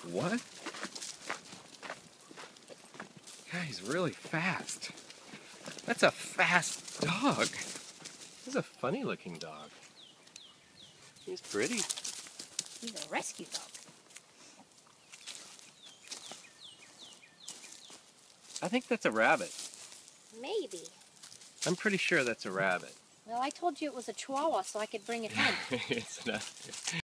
What? God, he's really fast. That's a fast dog. This is a funny looking dog. He's pretty. He's a rescue dog. I think that's a rabbit. Maybe. I'm pretty sure that's a rabbit. Well, I told you it was a Chihuahua so I could bring it home. It's not.